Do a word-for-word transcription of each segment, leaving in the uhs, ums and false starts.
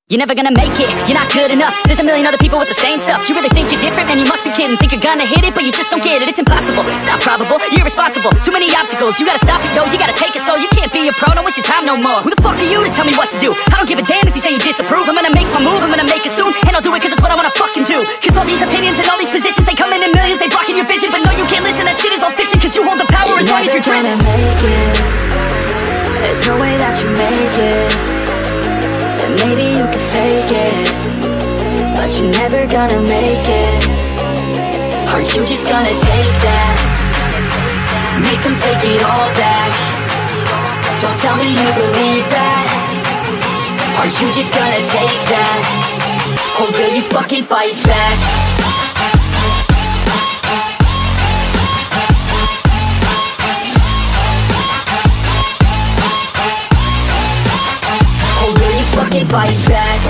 You're never gonna make it, you're not good enough. There's a million other people with the same stuff. You really think you're different? Man, you must be kidding. Think you're gonna hit it, but you just don't get it. It's impossible, it's not probable, you're irresponsible. Too many obstacles, you gotta stop it, yo. You gotta take it slow, you can't be a pro, don't waste your time no more. Who the fuck are you to tell me what to do? I don't give a damn if you say you disapprove. I'm gonna make my move, I'm gonna make it soon. And I'll do it cause it's what I wanna fucking do. Cause all these opinions and all these positions, they come in in millions. They blocking your vision, but no, you can't listen. That shit is all fiction, cause you hold the power as long as you're dreaming. Make it. There's no way that you make it. And maybe you can fake it, but you're never gonna make it. Are you just gonna take that? Make them take it all back. Don't tell me you believe that. Are you just gonna take that? Or will you fucking fight back? Fucking fight back.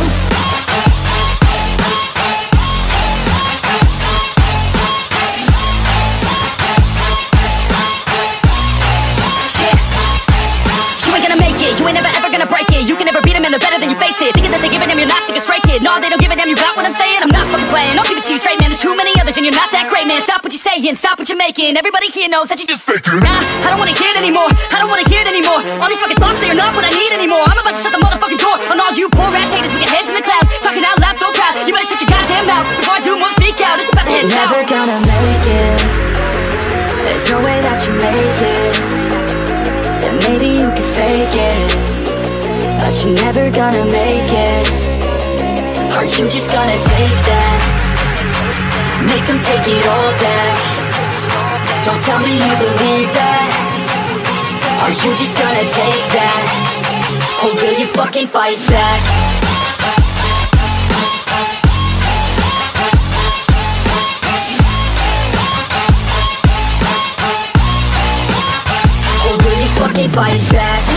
Yeah. You ain't gonna make it, you ain't never ever gonna break it. You can never beat them and they're better than you face it. Thinking that they give a damn, you're not thinking straight, kid. No, they don't give a damn, you got what I'm saying? I'm not fucking playing, I'll give it to you straight, man. There's too many others and you're not that great, man. Stop what you're saying, stop what you're making. Everybody here knows that you just faking. Nah, I don't wanna hear it anymore, I don't wanna hear it anymore. All these fucking thoughts, they are not what I need anymore. I'm about to shut the motherfucking door on all you poor ass haters with your heads in the clouds, talking out loud so proud. You better shut your goddamn mouth before I do more speak out. It's about to head south. You're never gonna make it. There's no way that you make it. And maybe you can fake it, but you're never gonna make it. Are you just gonna take that? Make them take it all back. Don't tell me you believe that. Are you just gonna take that? Or will you fucking fight back? Or will you fucking fight back?